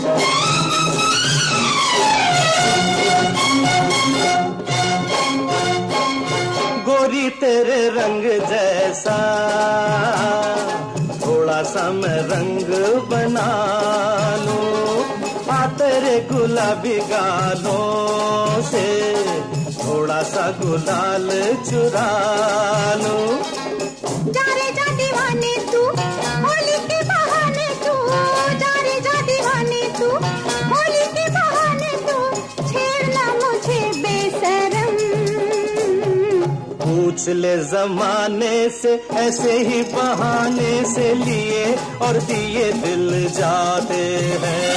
गोरी तेरे रंग जैसा थोड़ा सा मैं रंग बना लूं, आ तेरे गुलाबी गालों से थोड़ा सा गुलाल चुरा लूं। जा रे जा दीवाने तू होली के बहाने तू, जा रे जा दीवाने तू होली के बहाने तू, छेड़ना मुझे बेशरम। पूछ ले जमाने से ऐसे ही बहाने से लिए और दिए दिल जाते हैं।